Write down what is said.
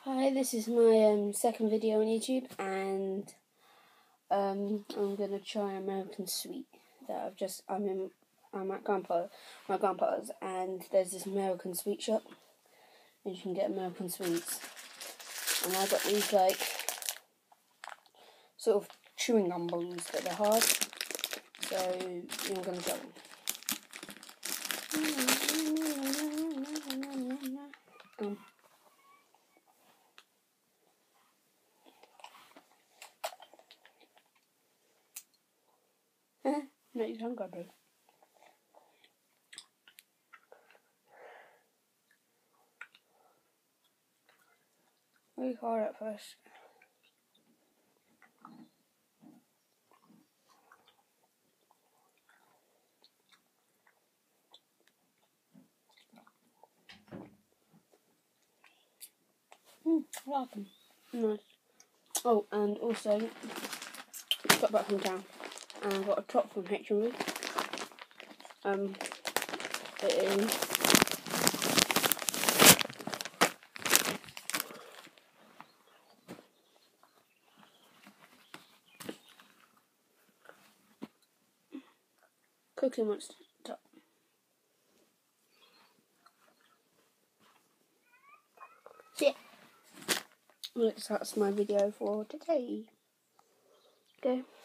Hi, this is my second video on YouTube, and I'm gonna try American Sweet. I'm at my grandpa's, and there's this American Sweet shop, and you can get American Sweets. And I got these like sort of chewing gum balls, but they're hard, so I'm gonna try them. No, you don't go, bro. Really hard at first. I like them. Nice. Oh, and also, got back from town, and I got a top from H&B. It is Cookie Monster top. So yeah, that's my video for today. Okay.